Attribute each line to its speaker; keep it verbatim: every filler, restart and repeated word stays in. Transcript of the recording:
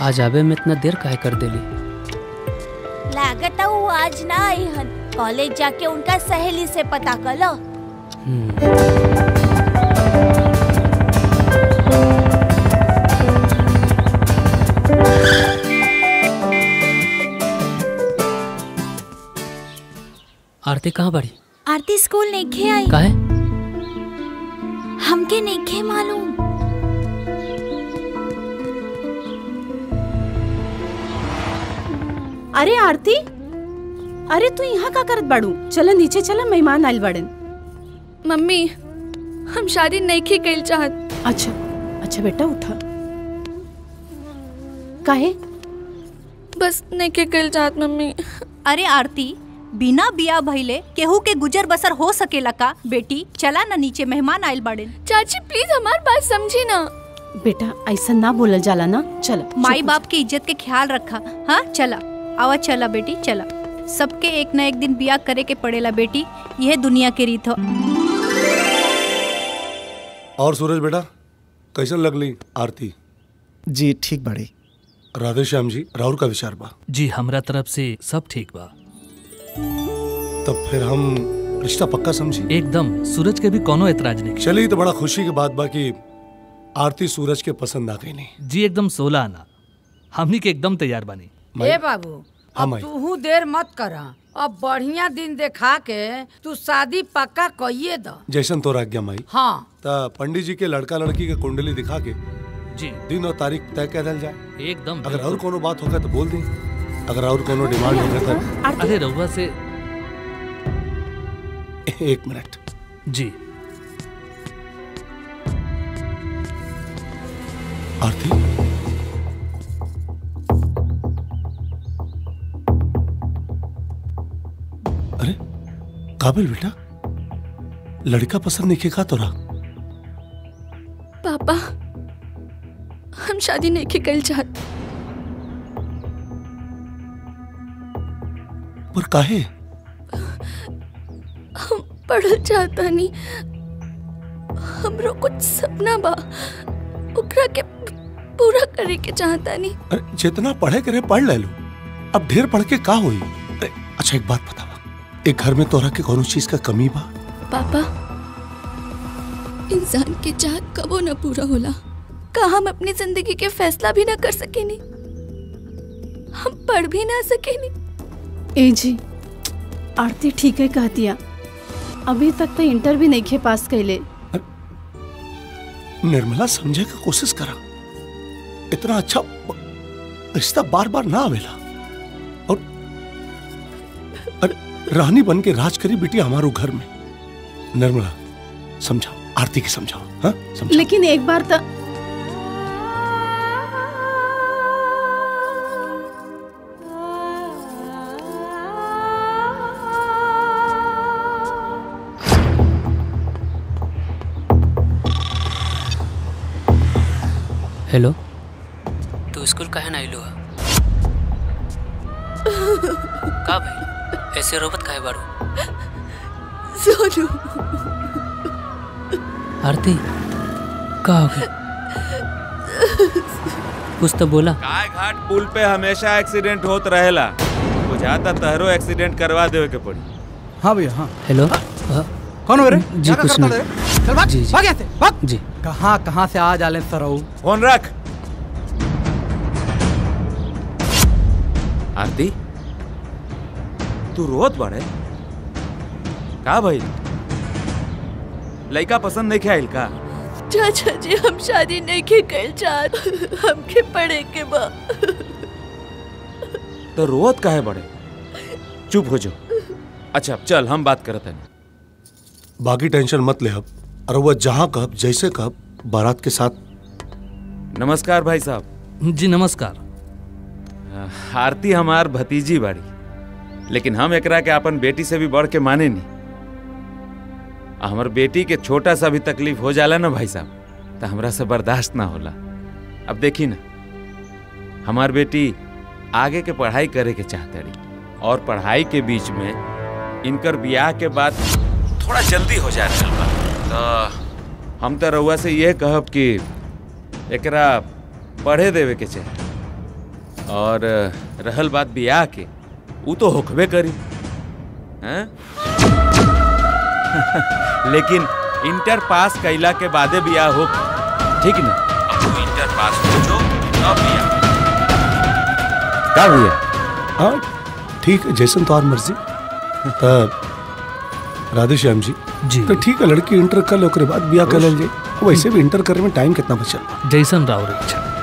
Speaker 1: आज आवे में इतना देर काहे कर देली?
Speaker 2: लागत वो आज ना आई हन। कॉलेज जाके उनका सहेली से पता कर लो।
Speaker 1: आरती कहाँ बड़ी?
Speaker 2: आरती स्कूल नहीं आई।
Speaker 1: काहे?
Speaker 2: हमके नहीं मालूम।
Speaker 3: अरे आरती, अरे तू यहाँ का करत बाड़ू? चला नीचे चला, मेहमान आइल बाड़न।
Speaker 4: मम्मी, हम शादी नहीं कइल चाहत।
Speaker 3: अच्छा अच्छा बेटा उठा। काहे?
Speaker 4: बस नहीं कइल चाहत मम्मी।
Speaker 5: अरे आरती, बिना बिया भइले केहू के गुजर बसर हो सकेला का? बेटी चला ना नीचे, मेहमान आइल बाड़न।
Speaker 4: चाची प्लीज हमारी बात समझी ना।
Speaker 3: बेटा ऐसा ना बोलल जाला ना। चला,
Speaker 5: माई बाप की इज्जत के ख्याल रखा। हाँ चला, आवा चला बेटी चला। सबके एक न एक दिन बिया करे के पड़ेला बेटी, यह दुनिया के रीत हो।
Speaker 6: और सूरज बेटा कैसन लगली आरती?
Speaker 7: जी ठीक बड़ी।
Speaker 6: राधे श्याम जी, राहुल का विचार बा?
Speaker 8: जी हमरा तरफ से सब ठीक बा।
Speaker 6: तब फिर हम रिश्ता पक्का समझी?
Speaker 8: एकदम, सूरज के भी कोनो एतराज नहीं।
Speaker 6: चलिए तो बड़ा खुशी की बात बा कि आरती सूरज के पसंद आ गई। नहीं
Speaker 8: जी एकदम सोलह आना, हमनी के एकदम तैयार बानी।
Speaker 9: ए बाबू, अब तू देर मत करा। अब बढ़िया दिन देखा के तू शादी पक्का कइए द।
Speaker 6: जैसन तो आज्ञा माई।
Speaker 9: हाँ
Speaker 6: ता पंडित जी के लड़का लड़की के कुंडली दिखा के
Speaker 8: जी
Speaker 6: दिन और तारीख तय कर दिया जाए।
Speaker 8: एकदम।
Speaker 6: अगर और कोनो बात होगा तो बोल दी, अगर और कोनो डिमांड होगा तो।
Speaker 8: अरे रउआ से
Speaker 6: एक मिनट।
Speaker 8: जी
Speaker 6: आरती, अरे काबिल बेटा, लड़का पसंद नहीं का तोरा?
Speaker 4: पापा, हम शादी नहीं कइल चाहत।
Speaker 6: पर काहे?
Speaker 4: हम पढ़ल चाहता नहीं, हमरो कुछ सपना बा, ओकरा के पूरा करे के चाहता नहीं।
Speaker 6: अरे जितना पढ़े करे पढ़ ले लो, अब ढेर पढ़ के का होई? अच्छा एक बात बतावा, एक घर में तोरा के कोनो चीज का कमी बा?
Speaker 4: पापा, इंसान के चाहत कबो न पूरा होला। का हम अपनी जिंदगी के फैसला भी ना कर सकेनी? हम पढ़ भी ना सकेनी?
Speaker 3: ए जी, आरती ठीक है कहतिया। अभी तक तो इंटर भी नहीं खे पास कैले।
Speaker 6: निर्मला समझे का कोशिश करा, इतना अच्छा रिश्ता बार बार ना आवेला। और अरे रानी बन के राज करी बेटी हमारो घर में। निर्मला समझाओ, आरती के समझाओ। हाँ समझाओ।
Speaker 3: लेकिन एक बार तो
Speaker 1: हेलो, तू स्कूल काहे ना आइलो? का भाई ऐसे रोबत काहे बाड़ू?
Speaker 4: सोनू।
Speaker 1: आरती का हो गया? कुछ तो बोला।
Speaker 10: काय घाट पुल पे हमेशा एक्सीडेंट होत रहेला, बुझाता तहरो एक्सीडेंट करवा देवे के पड़ी।
Speaker 7: हाँ भैया हाँ।
Speaker 1: हेलो,
Speaker 7: कौन हो रे?
Speaker 1: जी कुछ नहीं।
Speaker 7: चल भाग,
Speaker 1: जी, जी।
Speaker 7: भाग यहाँ से, भाग।
Speaker 1: जी।
Speaker 7: कहाँ कहाँ से आ जाले सरऊ।
Speaker 10: फोन रख। आरती, तू रोत बाड़े का भाई? लड़का पसंद नहीं आइल का?
Speaker 4: चाचा जी, हम शादी नहीं कइल चाहत, हमके पढ़े के बा।
Speaker 10: तो रोत काहे बड़े? चुप हो जाओ। अच्छा चल हम बात करते हैं।
Speaker 6: बाकी टेंशन मत ले, अब और वह जहाँ कब जैसे कब बारात के साथ।
Speaker 10: नमस्कार भाई साहब।
Speaker 8: जी नमस्कार।
Speaker 10: आरती हमार भतीजी बाड़ी, लेकिन हम एकरा के अपन बेटी से भी बढ़ के माने नहीं। हमार बेटी के छोटा सा भी तकलीफ हो जाला ना भाई साहब, तो हमरा से बर्दाश्त ना होला। अब देखी ना, हमार बेटी आगे के पढ़ाई करे के चाहते रही, और पढ़ाई के बीच में इनकर ब्याह के बाद थोड़ा जल्दी हो जाए चल बा। तो हम तो रउआ से यह कहब कि एकरा पढ़े देवे के चाहे। और रहल बात बियाह के, वो तो होखबे करी हैं? लेकिन इंटर पास कैला के बादे बियाह हो, ठीक ना? अब तू इंटर पास हो जो तब बियाह का भैया।
Speaker 6: हाँ ठीक है, जैसन तो और मर्जी। तब राधे श्याम जी
Speaker 8: जी
Speaker 6: तो ठीक है, लड़की इंटर कर लो, ओकरे बाद बियाह कर लेंगे। वैसे भी इंटर करने में टाइम कितना बचल?
Speaker 8: जैसन राव इच्छा।